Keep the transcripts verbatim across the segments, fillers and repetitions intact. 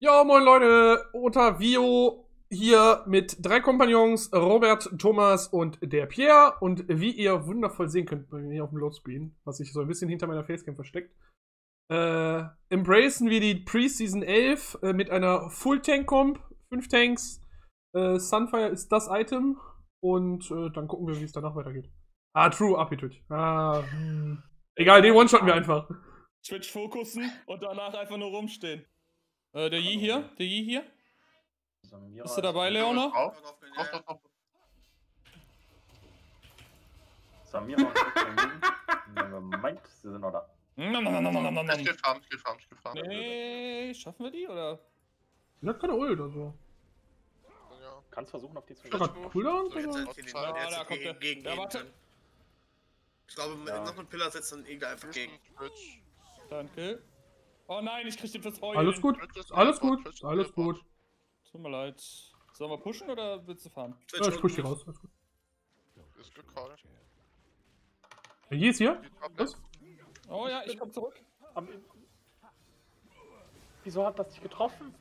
Ja, moin Leute, Otavio hier mit drei Kompagnons, Robert, Thomas und der Pierre. Und wie ihr wundervoll sehen könnt bei mir auf dem Loadscreen, was sich so ein bisschen hinter meiner Facecam versteckt, äh, embracen wir die Preseason elf äh, mit einer Full-Tank-Comp, fünf Tanks. Äh, Sunfire ist das Item und äh, dann gucken wir, wie es danach weitergeht. Ah, True, Appetite. Ah, hm. Egal, den One-Shotten wir einfach. Switch fokussen und danach einfach nur rumstehen. Äh, der Yi hier? Der Yi hier? Bist du dabei, Leona? Auf, auf, auf, auf. Samira und meint, sie sind noch da. Nom, nom, nom, nom, nom, nom. Ich geh farmen, ich geh farmen, ich geh farmen. Nee, schaffen wir die, oder? Die hat keine Ult, also. Ja. Kannst versuchen, auf die zu Ist doch grad Cooldown, So, jetzt oder? halt hier den, Ah, jetzt da halt kommt der. gegen, gegen Ja, gehen warte. können. Ich glaube, mit Ja. noch einem Pillar setzt dann irgendwer einfach gegen. Twitch. Danke. Oh nein, ich krieg den fürs Heulen. Alles gut, Twitch ist alles Teleport, gut, Twitch ist alles Teleport. gut. Tut mir leid. Sollen wir pushen oder willst du fahren? Ja, ich push die raus. Alles gut. Ist gecallt. Der Yi ist hier? Die Top Was? Oh ja, ich komm zurück. Aber, wieso hat das dich getroffen?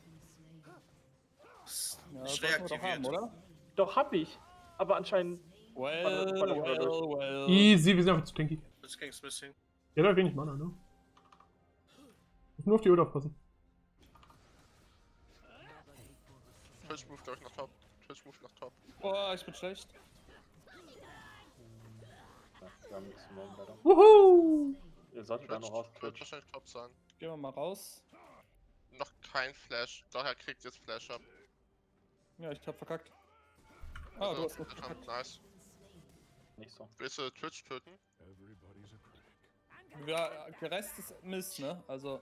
Ja, das Schwer sollten wir doch haben, aktiviert. oder? Doch, hab ich. Aber anscheinend. Well, Warte, warte, warte, well, well. Easy, wir sind einfach zu tanky. Das King's missing. Der hat wenig Mana, ne? Muss nur auf die Ult aufpassen. Twitch move gleich nach Top. Twitch move nach Top. Boah, ich bin schlecht. Ja, wir haben nichts mehr weiter. Wuhu! Ihr solltet da Twitch noch raus, wird Twitch. wahrscheinlich Top sein. Gehen wir mal raus. Noch kein Flash. Doch, er kriegt jetzt Flash ab. Ja, ich hab verkackt. Ah, Also, du hast noch das verkackt. hat- Nice. Nicht so. Willst du Twitch töten? Ja, der Rest ist Mist, ne? Also.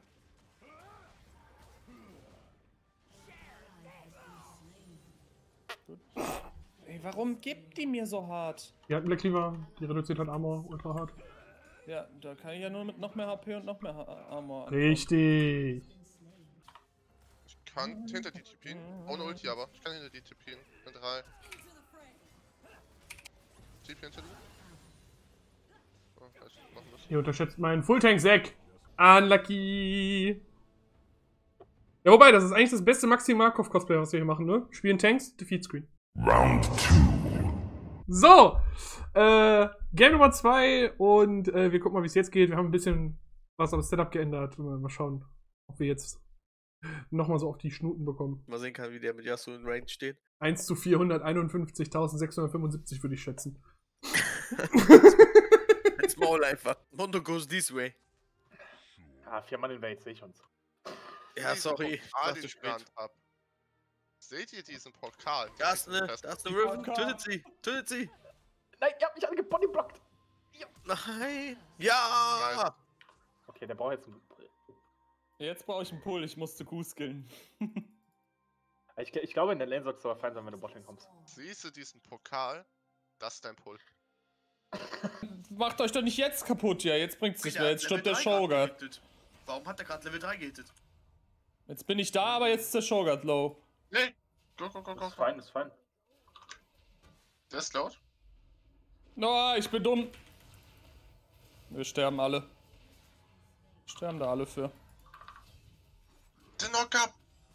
Gut. Ey, warum gibt die mir so hart? Die hat Black Cleaver, die reduziert halt Armor ultra hart. Ja, da kann ich ja nur mit noch mehr H P und noch mehr ha Armor ankommen. Richtig. Ich kann hinter die TPen. Ohne Ulti aber. Ich kann hinter die TPen. In drei. T P hinter die. Oh, vielleicht machen wir das. Ihr unterschätzt meinen Full-Tank-Sack. Unlucky. Ja, wobei, das ist eigentlich das beste Maxim Markov-Cosplay, was wir hier machen, ne? Spielen Tanks, Defeat Screen. Round two. So, äh, Game Nummer zwei und äh, wir gucken mal, wie es jetzt geht. Wir haben ein bisschen was am Setup geändert. Mal schauen, ob wir jetzt nochmal so auf die Schnuten bekommen. Mal sehen kann, wie der mit Yasuo in Range steht. eins zu vierhunderteinundfünfzigtausendsechshundertfünfundsiebzig würde ich schätzen. It's Maul einfach. Mondo goes this way. Ah, vier Mann in Welt, sehe ich uns. Ja, Diesen sorry. Pokal, War den zu ich spät. genannt hab. Seht ihr diesen Pokal? Da ist eine, da ist eine Riven. Tötet sie. Tötet sie. Nein, ihr habt mich alle gebodyblockt. Nein. Ja. Okay, der braucht jetzt einen. Jetzt brauche ich einen Pull, ich musste Q skillen. Ich, ich glaube, in der Lane sollst du aber fein sein, wenn du Botlane kommst. Siehst du diesen Pokal? Das ist dein Pull. Macht euch doch nicht jetzt kaputt, ja. Jetzt bringt's nicht mehr. Alter, Jetzt Level stirbt der drei grad Shogun. gehittet. Warum hat er gerade Level drei gehittet? Jetzt bin ich da, aber jetzt ist der Shogun low. Nee! Go, go, go, go. Das ist fein, ist fein. Der ist laut. No, ich bin dumm. Wir sterben alle. Wir sterben da alle für. Den Knock-up!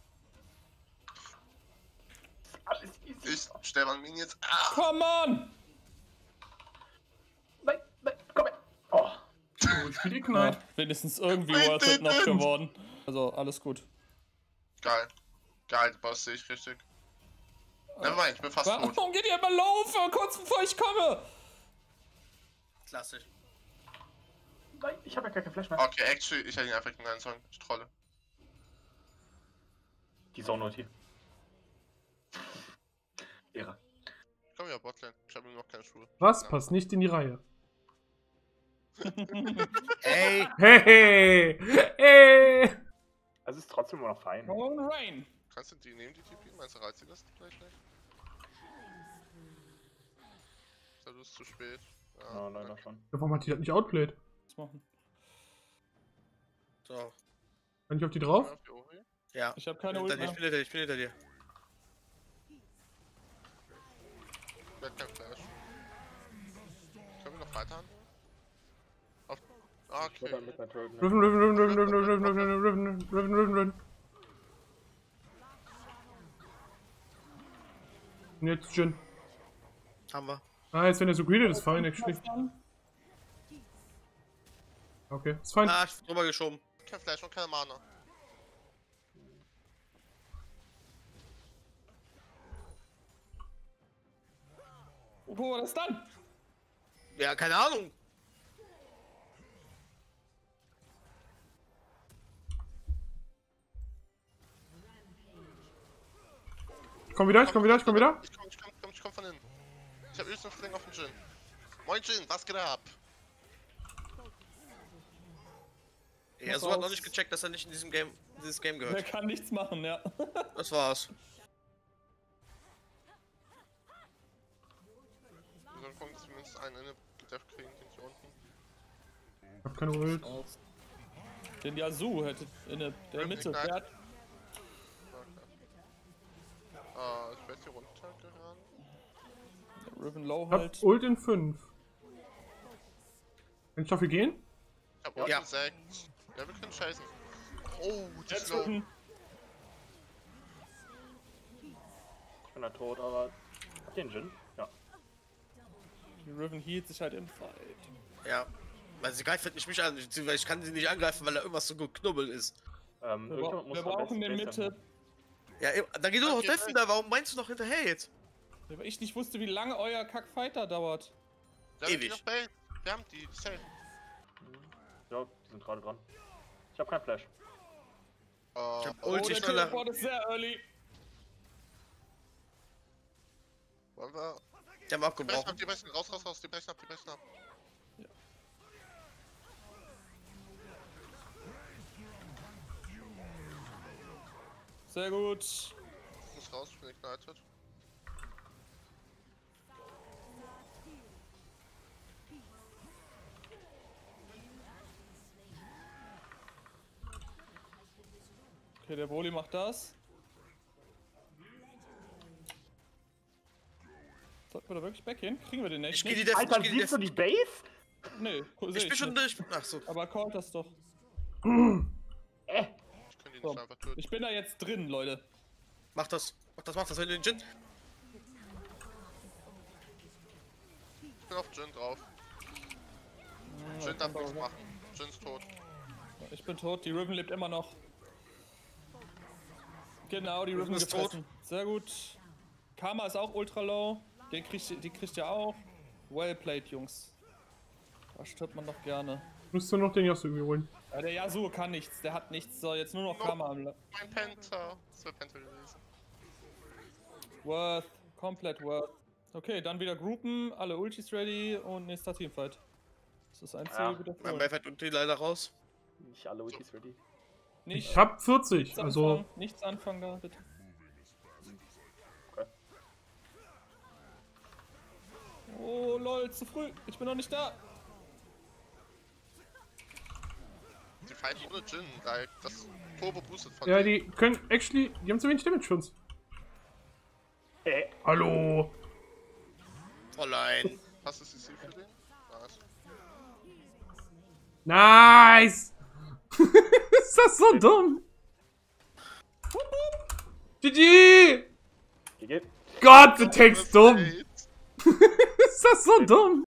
Alles easy. Ich sterbe an Minions. Ah! Come on! Nein, nein, komm her. Oh. Ich spiele Ja, Ignite. wenigstens irgendwie I worth it noch didn't. geworden. Also, alles gut. Geil. Geil, Boss sehe ich richtig. Nevermind, ich bin fast tot. Warum geht ihr immer laufen, kurz bevor ich komme? Klassisch. Nein, ich habe ja gar kein Flash mehr. Okay, actually, ich hätte ihn einfach hinein sollen. Ich trolle. Die Zone-Ulti. Ehre. Komm ja, Botlane. Ich habe ihm noch keine Schuhe. Was? Ja. Passt nicht in die Reihe. Ey. Hey, hey. Also ist trotzdem immer noch fein. On Rain. Kannst du die nehmen, die T P? Meinst du, reizt sie das vielleicht nicht? Das ist zu spät. Ja, Ja, leider danke. schon. Ja, warum hat die das nicht outplayed? Was machen? So. Kann ich auf die drauf? Ja, für Ori. Ja. Ich habe keine Hinter Ult dir, ich mehr. bin hinter dir, ich bin hinter dir. Ich hab kein Flash. Können wir noch weiter handeln? Auf. Ah, Ich wollte okay. mit einer Turret. Riven, Riven, Riven, Riven, Riven, Riven, Riven, Riven, Riven, Riven, Riven, Riven. Und jetzt Jin. Haben wir. Ah, jetzt wenn er so greedet, ist fein, actually. Okay, ist fein. Ah, ich hab drüber geschoben. Kein Flash und keine Mana. Wo war das dann? Ja, keine Ahnung. Ich komm wieder, ich komm wieder, ich komm wieder. Ich komm, ich komm, ich komm, ich komm von innen. Ich hab übelst einen Fling auf den Jin. Moin Jin, was geht ab? Ja, so hat noch nicht gecheckt, dass er nicht in diesem Game, in dieses Game Der gehört. kann nichts machen, ja. Das war's. Wir sollen gucken, dass wir mindestens einen in den Def kriegen, den hier unten. Ich hab keine Ult. Den Yasuo hätte in der, der Mitte. Der hat, Ah, ich werde hier runtergeraten. der Riven Low Ich hab halt. Ult in fünf. Kann ich dafür gehen? Ich hab unten Ja. sechs. Ja, wir können chasen. Oh, die Jetzt Slow. Riven. Ich bin da tot, aber. Habt ihr einen Jin? Ja. Die Riven hielt sich halt im Fight. Ja. Weil sie greift halt nicht mich an, weil ich kann sie nicht angreifen, weil da irgendwas so geknubbelt ist. Ähm, Wir, irgendjemand bra muss wir am brauchen besten den Base Mitte. Ja, ey, dann geh du doch Okay, deffen da, warum meinst du noch hinterher jetzt? Weil ich nicht wusste, wie lange euer Kack-Fighter dauert. Ja, wir Ewig. gehen auf Base. Wir haben die, safe. Ja, die sind gerade dran. Ich hab keinen Flash. Uh, Ich hab Oh, Ulti, der ich kann da. Teleport ist sehr early. Wollen wir. Die haben Die brechen abgebrochen. ab, die brechen raus, raus, raus, die brechen ab, die brechen ab. Sehr gut. Ich muss raus, ich bin ignited. Okay, der Broly macht das. Sollten wir da wirklich back hin? Kriegen wir den Ich nicht? geh die nicht? Deffen, Alter, ich geh die siehst du Deffen. die Base? Nee, cool, Ich bin schon durch. Ach so. Aber callt das doch. Äh. Ich kann die So. nicht einfach töten. Ich bin da jetzt drin, Leute. Mach das. Mach das, mach das, wenn du den Jin. Ich bin auf Jin drauf. Jin darf nichts machen. Jin ist tot. Ich bin tot, die Riven lebt immer noch. Genau, die Riven Riven ist gefressen. Sehr gut. Karma ist auch ultra low. Den kriegt, die kriegt ihr auch. Well played, Jungs. Da stirbt man doch gerne. Müsst ihr noch den Yasuo irgendwie holen. Ja, der Yasuo kann nichts, der hat nichts. So, jetzt nur noch Karma am La Mein Penta. Das wäre Penta gewesen. Worth, komplett worth. Okay, dann wieder groupen, alle Ultis ready und nächster Teamfight. Das ist ein Ziel Ja, wieder Mein voll. Mayfight und die leider raus. Nicht alle Ultis ready. Nicht, Ich hab vierzig, nichts also. anfangen, nichts anfangen da, bitte. Okay. Oh lol, zu früh, ich bin noch nicht da. Die fighten ohne Jin, weil das Turbo boostet von Ja, denen. die können actually. Die haben zu wenig Damage für uns. Äh, Hallo. Fräulein. Hast du C C für den? Nice. Nice! Ist das so dumm? G G! G G. Gott, der Text dumm! Wait. Ist das so dumm?